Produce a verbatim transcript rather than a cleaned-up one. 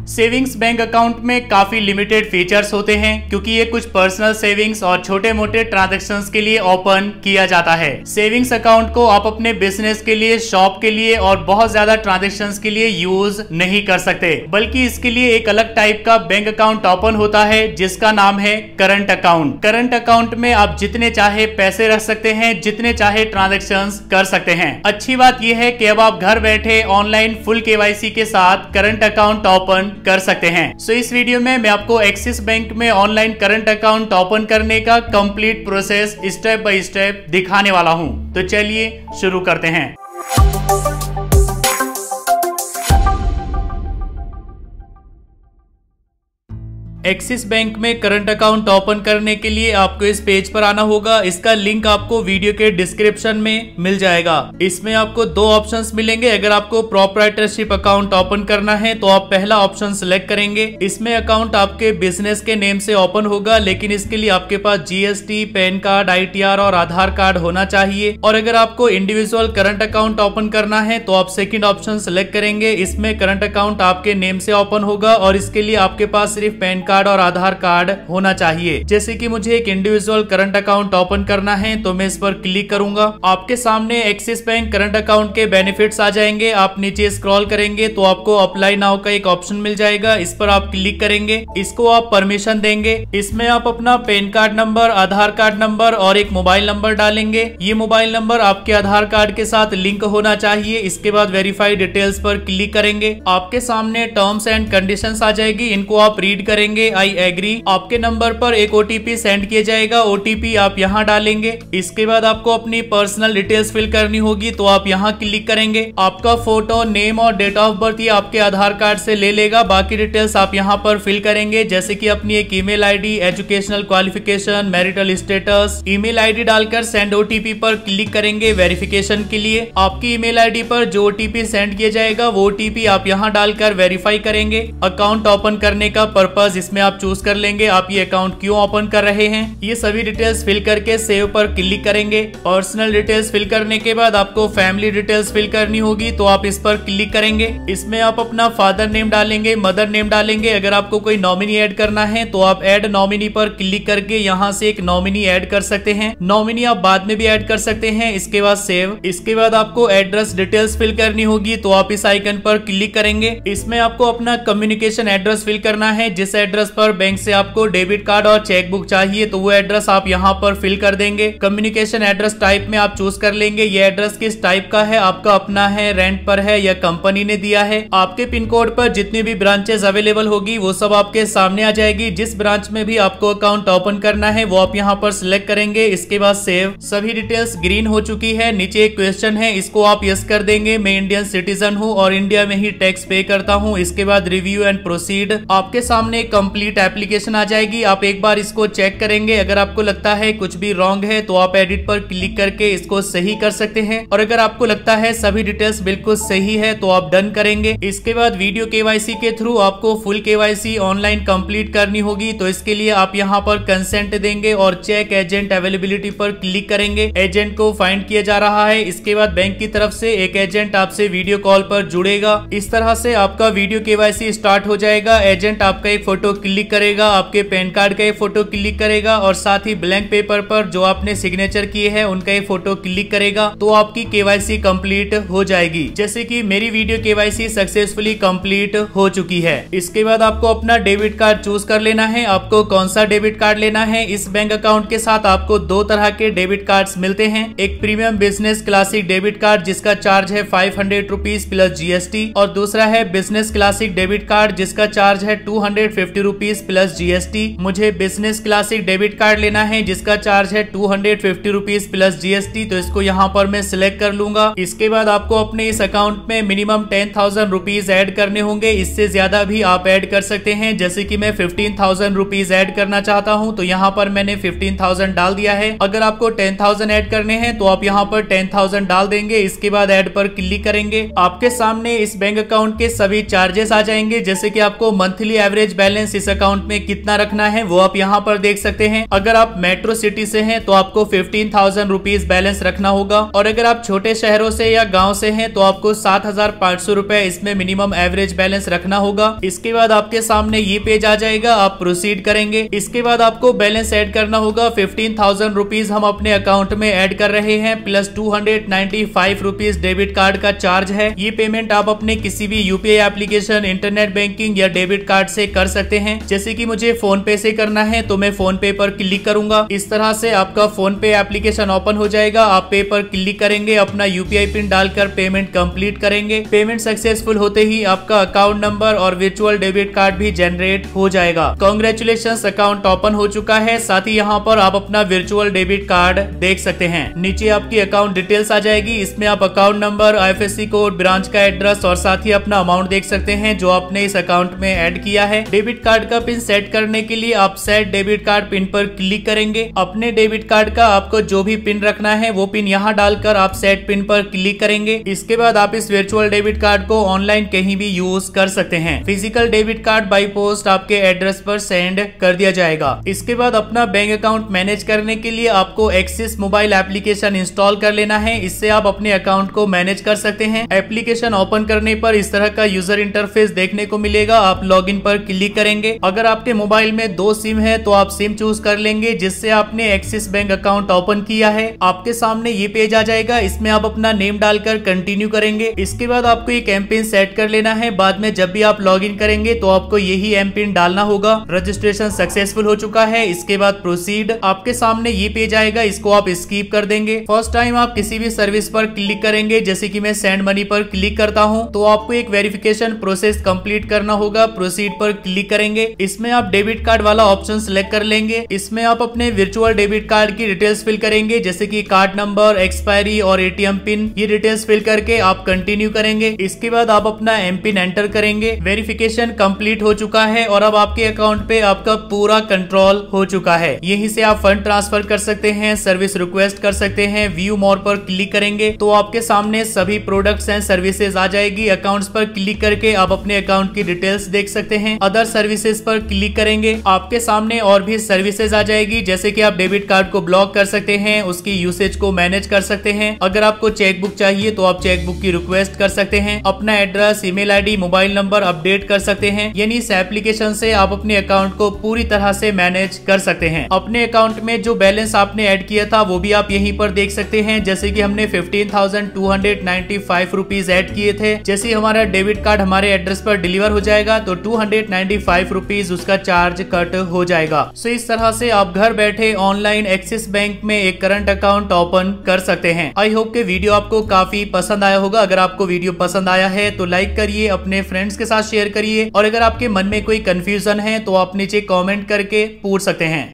Savings bank account में काफी limited features होते हैं क्योंकि ये कुछ पर्सनल सेविंग्स और छोटे मोटे ट्रांजैक्शंस के लिए ओपन किया जाता है। सेविंग्स अकाउंट को आप अपने बिजनेस के लिए, शॉप के लिए और बहुत ज्यादा ट्रांजैक्शंस के लिए यूज नहीं कर सकते, बल्कि इसके लिए एक अलग टाइप का बैंक अकाउंट ओपन होता है जिसका नाम है करंट अकाउंट। करंट अकाउंट में आप जितने चाहे पैसे रख सकते हैं, जितने चाहे ट्रांजैक्शंस कर सकते हैं। अच्छी बात यह है कि अब आप घर बैठे ऑनलाइन फुल केवाईसी के साथ करंट अकाउंट ओपन कर सकते हैं। सो इस वीडियो में मैं आपको एक्सिस बैंक में ऑनलाइन करंट अकाउंट ओपन करने का complete process step by step दिखाने वाला हूं। तो चलिए शुरू करते हैं। एक्सिस बैंक में करंट अकाउंट ओपन करने के लिए आपको इस पेज पर आना होगा। इसका लिंक आपको वीडियो के डिस्क्रिप्शन में मिल जाएगा। इसमें आपको दो ऑप्शंस मिलेंगे। अगर आपको प्रोप्राइटरशिप अकाउंट ओपन करना है तो आप पहला ऑप्शन सिलेक्ट करेंगे। इसमें अकाउंट आपके बिजनेस के नेम से ओपन होगा, लेकिन इसके लिए आपके पास जीएसटी, पैन कार्ड, आईटीआर और आधार कार्ड होना चाहिए। और अगर आपको इंडिविजुअल करंट अकाउंट ओपन करना है तो आप सेकेंड ऑप्शन सिलेक्ट करेंगे। इसमें करंट अकाउंट आपके नेम से ओपन होगा और इसके लिए आपके पास सिर्फ पैन कार्ड और आधार कार्ड होना चाहिए। जैसे कि मुझे एक इंडिविजुअल करंट अकाउंट ओपन करना है तो मैं इस पर क्लिक करूंगा। आपके सामने एक्सिस बैंक करंट अकाउंट के बेनिफिट्स आ जाएंगे। आप नीचे स्क्रॉल करेंगे तो आपको अप्लाई नाउ का एक ऑप्शन मिल जाएगा। इस पर आप क्लिक करेंगे, इसको आप परमिशन देंगे। इसमें आप अपना PAN card number, Aadhaar card number और एक मोबाइल नंबर डालेंगे। ये मोबाइल नंबर आपके आधार कार्ड के साथ लिंक होना चाहिए। इसके बाद वेरीफाई डिटेल्स पर क्लिक करेंगे। आपके सामने टर्म्स एंड कंडीशंस आ जाएगी, इनको आप रीड करेंगे। I agree. आपके नंबर पर एक ओटीपी सेंड किया जाएगा। ओटीपी आप यहाँ डालेंगे। इसके बाद आपको अपनी पर्सनल डिटेल्स फिल करनी होगी तो आप यहाँ क्लिक करेंगे। आपका फोटो, नेम और डेट ऑफ बर्थ ये आपके आधार कार्ड से ले लेगा। बाकी डिटेल्स आप यहाँ पर फिल करेंगे, जैसे कि अपनी एक email ID, educational qualification, marital status. Email ID डालकर सेंड ओटीपी पर क्लिक करेंगे वेरिफिकेशन के लिए। आपकी ईमेल आईडी पर जो ओटीपी सेंड किया जाएगा वो ओटीपी आप यहाँ डालकर वेरीफाई करेंगे। अकाउंट ओपन करने का पर्पज इसमें आप चूज कर लेंगे। आप ये अकाउंट क्यों ओपन कर रहे हैं, ये सभी डिटेल्स फिल करके सेव पर क्लिक करेंगे। पर्सनल डिटेल्स फिल करने के बाद आपको फैमिली डिटेल्स फिल करनी होगी तो आप इस पर क्लिक करेंगे। इसमें आप अपना फादर नेम डालेंगे, मदर नेम डालेंगे। अगर आपको कोई नॉमिनी ऐड करना है तो आप ऐड नॉमिनी पर क्लिक करके यहाँ से एक नॉमिनी ऐड कर सकते हैं। नॉमिनी आप बाद में भी ऐड कर सकते हैं। इसके बाद सेव। इसके बाद आपको एड्रेस डिटेल्स फिल करनी होगी तो आप इस आइकन पर क्लिक करेंगे। इसमें आपको अपना कम्युनिकेशन एड्रेस फिल करना है। जिस एड्रेस पर बैंक से आपको डेबिट कार्ड और चेक बुक चाहिए तो वो एड्रेस आप यहाँ पर फिल कर देंगे। कम्युनिकेशन एड्रेस टाइप में आप चूज कर लेंगे ये एड्रेस किस टाइप का है, आपका अपना है, रेंट पर है या कंपनी ने दिया है। आपके पिन कोड पर जितनी भी ब्रांचेस अवेलेबल होगी वो सब आपके सामने आ जाएगी। जिस ब्रांच में भी आपको अकाउंट ओपन करना है वो आप यहाँ पर सिलेक्ट करेंगे। इसके बाद सेव। सभी डिटेल्स ग्रीन हो चुकी है। नीचे एक क्वेश्चन है, इसको आप यस कर देंगे। मैं इंडियन सिटीजन हूँ और इंडिया में ही टैक्स पे करता हूँ। इसके बाद रिव्यू एंड प्रोसीड। आपके सामने कंप्लीट एप्लीकेशन आ जाएगी। आप एक बार इसको चेक करेंगे। अगर आपको लगता है कुछ भी रॉन्ग है तो आप एडिट पर क्लिक करके इसको सही कर सकते हैं, और अगर आपको लगता है सभी डिटेल्स बिल्कुल सही है तो आप डन करेंगे। इसके बाद वीडियो केवाईसी के थ्रू आपको फुल केवाईसी ऑनलाइन कंप्लीट करनी होगी तो इसके लिए आप यहाँ पर कंसेंट देंगे और चेक एजेंट अवेलेबिलिटी पर क्लिक करेंगे। एजेंट को फाइंड किया जा रहा है। इसके बाद बैंक की तरफ से एक एजेंट आपसे वीडियो कॉल पर जुड़ेगा। इस तरह से आपका वीडियो केवाईसी स्टार्ट हो जाएगा। एजेंट आपका एक फोटो क्लिक करेगा, आपके पैन कार्ड का एक फोटो क्लिक करेगा और साथ ही ब्लैंक पेपर पर जो आपने सिग्नेचर किए हैं उनका एक फोटो क्लिक करेगा तो आपकी केवाईसी कंप्लीट हो जाएगी। जैसे कि मेरी वीडियो केवाईसी सक्सेसफुली कंप्लीट हो चुकी है। इसके बाद आपको अपना डेबिट कार्ड चूज कर लेना है। आपको कौन सा डेबिट कार्ड लेना है। इस बैंक अकाउंट के साथ आपको दो तरह के डेबिट कार्ड्स मिलते हैं। एक premium business classic debit card जिसका चार्ज है five hundred rupees plus GST, और दूसरा है बिजनेस क्लासिक डेबिट कार्ड जिसका चार्ज है two hundred fifty rupees plus GST. मुझे बिजनेस क्लासिक डेबिट कार्ड लेना है जिसका चार्ज है two hundred fifty rupees plus GST, तो इसको यहाँ पर मैं सिलेक्ट कर लूंगा। इसके बाद आपको अपने इस अकाउंट में minimum ten thousand rupees add करने होंगे। इससे ज्यादा भी आप ऐड कर सकते हैं। जैसे कि मैं फिफ्टीन थाउजेंड रुपीज एड करना चाहता हूँ तो यहाँ पर मैंने फिफ्टीन थाउजेंड डाल दिया है। अगर आपको टेन थाउजेंड एड करने हैं तो आप यहाँ पर टेन थाउजेंड डाल देंगे। इसके बाद ऐड पर क्लिक करेंगे। आपके सामने इस बैंक अकाउंट के सभी चार्जेस आ जाएंगे। जैसे कि आपको मंथली एवरेज बैलेंस बैलेंस इस अकाउंट में कितना रखना है वो आप यहाँ पर देख सकते हैं। अगर आप मेट्रो सिटी से हैं तो आपको फिफ्टीन थाउजेंड रुपीज बैलेंस रखना होगा, और अगर आप छोटे शहरों से या गांव से हैं तो आपको सात हजार पाँच सौ रुपए इसमें मिनिमम एवरेज बैलेंस रखना होगा। इसके बाद आपके सामने ये पेज आ जाएगा, आप प्रोसीड करेंगे। इसके बाद आपको बैलेंस ऐड करना होगा। फिफ्टीन थाउजेंड रुपीज हम अपने अकाउंट में ऐड कर रहे हैं, plus two hundred ninety five rupees debit card का चार्ज है। ये पेमेंट आप अपने किसी भी यूपीआई एप्लीकेशन, इंटरनेट बैंकिंग या डेबिट कार्ड से कर सकते हैं। जैसे कि मुझे फोन पे से करना है तो मैं फोन पे पर क्लिक करूंगा। इस तरह से आपका फोन पे एप्लीकेशन ओपन हो जाएगा। आप पे पर क्लिक करेंगे, अपना यूपीआई पिन डालकर पेमेंट कंप्लीट करेंगे। पेमेंट सक्सेसफुल होते ही आपका अकाउंट नंबर और वर्चुअल डेबिट कार्ड भी जनरेट हो जाएगा। कांग्रेचुलेशंस, अकाउंट ओपन हो चुका है। साथ ही यहाँ पर आप अपना वर्चुअल डेबिट कार्ड देख सकते हैं। नीचे आपकी अकाउंट डिटेल्स आ जाएगी। इसमें आप account number, IFSC code, branch का एड्रेस और साथ ही अपना अमाउंट देख सकते हैं जो आपने इस अकाउंट में ऐड किया है। डेबिट कार्ड का पिन सेट करने के लिए आप सेट डेबिट कार्ड पिन पर क्लिक करेंगे। अपने डेबिट कार्ड का आपको जो भी पिन रखना है वो पिन यहाँ डालकर आप सेट पिन पर क्लिक करेंगे। इसके बाद आप इस वर्चुअल डेबिट कार्ड को ऑनलाइन कहीं भी यूज कर सकते हैं। Physical debit card by post आपके एड्रेस पर सेंड कर दिया जाएगा। इसके बाद अपना बैंक अकाउंट मैनेज करने के लिए आपको एक्सिस मोबाइल एप्लीकेशन इंस्टॉल कर लेना है। इससे आप अपने अकाउंट को मैनेज कर सकते हैं। एप्लीकेशन ओपन करने पर इस तरह का यूजर इंटरफेस देखने को मिलेगा। आप लॉगिन पर क्लिक करेंगे। अगर आपके मोबाइल में दो सिम है तो आप सिम चूज कर लेंगे जिससे आपने एक्सिस बैंक अकाउंट ओपन किया है। आपके सामने ये पेज आ जाएगा। इसमें आप अपना नेम डालकर कंटिन्यू करेंगे। इसके बाद आपको एक एम पिन सेट कर लेना है। बाद में जब भी आप लॉगिन करेंगे तो आपको यही एम पिन डालना होगा। रजिस्ट्रेशन सक्सेसफुल हो चुका है। इसके बाद प्रोसीड, आपके सामने ये पेज आएगा। इसको आप स्किप कर देंगे। फर्स्ट टाइम आप किसी भी सर्विस पर क्लिक करेंगे, जैसे कि मैं सेंड मनी पर क्लिक करता हूं, तो आपको एक वेरिफिकेशन प्रोसेस कंप्लीट करना होगा। प्रोसीड पर क्लिक करेंगे। इसमें आप डेबिट कार्ड वाला ऑप्शन सिलेक्ट कर लेंगे। इसमें आप अपने वर्चुअल डेबिट कार्ड की डिटेल्स फिल करेंगे, जैसे कि कार्ड नंबर, एक्सपायरी और एटीएम पिन। ये डिटेल्स फिल करके आप कंटिन्यू करेंगे। इसके बाद आप अपना एम पिन एंटर करेंगे। वेरिफिकेशन कंप्लीट हो चुका है और अब आपके अकाउंट पे आपका पूरा कंट्रोल हो चुका है। यहीं से आप फंड ट्रांसफर कर सकते हैं, सर्विस रिक्वेस्ट कर सकते हैं। व्यू मोर पर क्लिक करेंगे तो आपके सामने सभी प्रोडक्ट्स एंड सर्विसेज आ जाएगी। अकाउंट्स पर क्लिक करके आप अपने अकाउंट की डिटेल्स देख सकते हैं। अदर सर्विसेज पर क्लिक करेंगे, आपके सामने और भी सर्विसेज आ जाएगी, जैसे कि आप डेबिट कार्ड को ब्लॉक कर सकते हैं, उसकी यूसेज को मैनेज कर सकते हैं। अगर आपको चेकबुक चाहिए तो आप चेकबुक की रिक्वेस्ट कर सकते हैं। अपना address, email ID, mobile number update कर सकते हैं। यानी इस एप्लीकेशन से आप अपने अकाउंट को पूरी तरह से मैनेज कर सकते हैं। अपने अकाउंट में जो बैलेंस आपने ऐड किया था वो भी आप यहीं पर देख सकते हैं, जैसे कि हमने fifteen thousand two hundred ninety five rupees add किए थे। जैसे ही हमारा डेबिट कार्ड हमारे एड्रेस पर डिलीवर हो जाएगा तो two hundred ninety five rupees उसका चार्ज कट हो जाएगा। सो इस तरह से आप घर बैठे ऑनलाइन एक्सिस बैंक में एक करंट अकाउंट ओपन कर सकते हैं। आई होप के वीडियो आपको काफी पसंद आया होगा। अगर आपको वीडियो पसंद आया है तो लाइक करिए, अपने फ्रेंड्स के साथ शेयर करिए, और अगर आपके मन में कोई कंफ्यूजन है तो आप नीचे कमेंट करके पूछ सकते हैं।